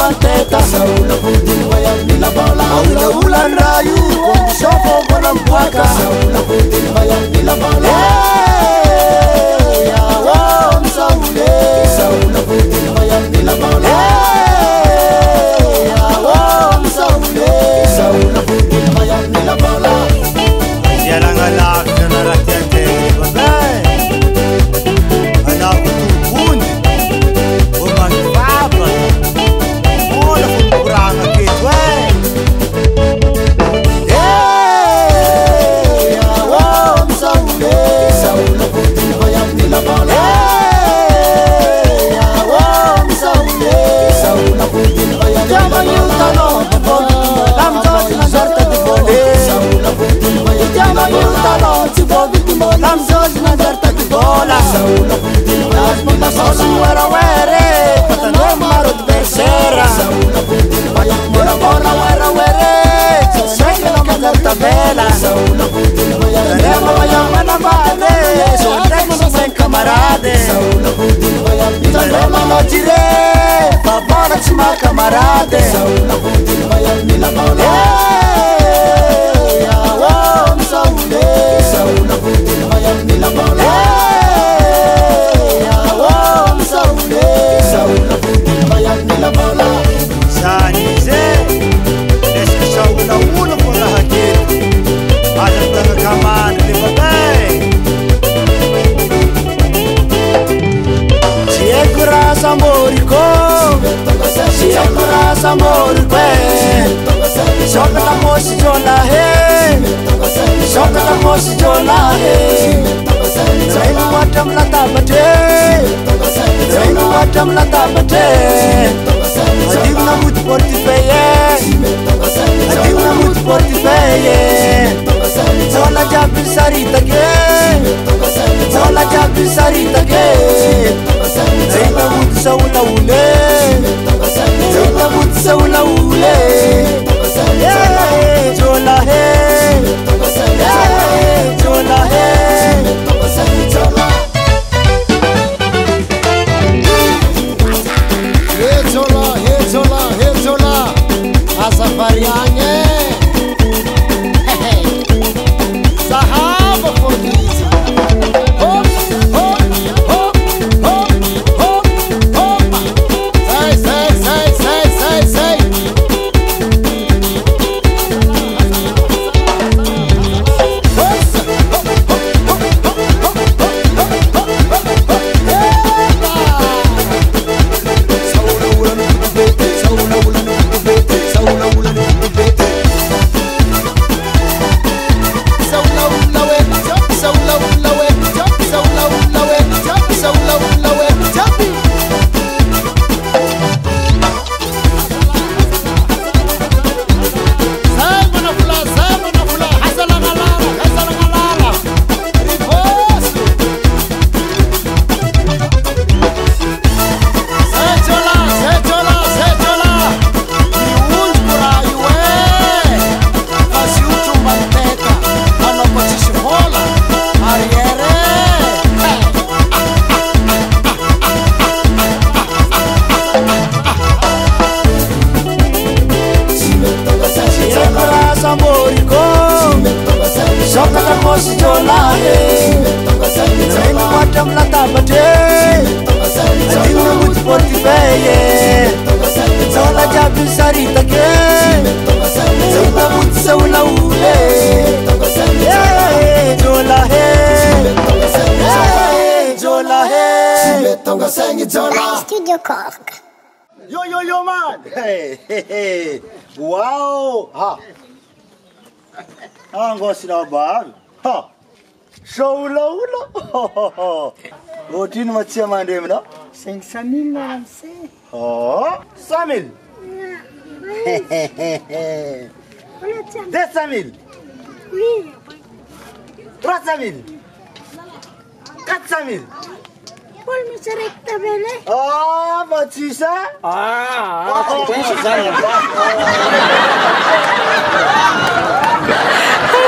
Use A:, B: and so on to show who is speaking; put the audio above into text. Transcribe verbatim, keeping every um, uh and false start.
A: teta Saula putin bayang nila bola Ulan-ulan rayu Kung sofo ko ng buwaka Saula putin bayang nila bola Yawam Saule Saula putin bayang nila bola Yawam Saule Saula putin bayang nila bola
B: Jalan alak na narakyate Babay Anak ko tupun Uman papa Mula kong kurang akit Wey
A: Yawam Saule Saula putin bayang nila bola Yawam Saule Saula putin bayang nila bola Jaman yung tanong Lamjot na sarta di bole Saula putin bayang nila bola Lamjot na sarta di bola Saula putin bayang nila bola Suara were Patanong marot bersera Saula putin bayang nila bola Wera were Sesek na magarta bela Saula putin bayang nila bola Bayang manabade Suandek mo sa kamarade Saula putin bayang nila bola Mano jire Paborat sa mga kamarade Saula putin bayang nila bola Yawam Saule Saula putin bayang nila bola Yawam Saule Saula putin bayang nila bola
B: Sanize Desa saula ulo ko lahakit Alam ka nakaman ni Babay
A: Siekura samoriko Siekura samorikwe Soka la mosi jola he Soka la mosi jola he Zainu watam la tabate Zainu watam la tabate Adim na mutu portifeye Adim na mutu portifeye Zola jabi sarita ge Zola jabi sarita ge Zainu mutu saula ule Zainu mutu saula ule Yeah, Jola hey, yeah, Jola hey, Jola. Hey Jola, hey Jola, hey Jola. Asafarianye. Hey, sahaba portuguese. Hop, hop, hop, hop, hop, hop. Say, say, say, say, say, say.
C: Studio Cork.
B: Yo, yo, yo, man! Hey, hey, hey! Wow! Ha! Ang sinabag? Ha! Saula ulo! Ho, ho, ho! Gotin macam mana dia mana?
C: Sing Samil lah se.
B: Oh, Samil!
C: Hehehe.
B: Des Samil!
C: Oui.
B: Trois Samil! Quatre Samil!
C: Paul Miserecta bele.
B: Oh, Batista?
A: Ah, ah, pensa saya.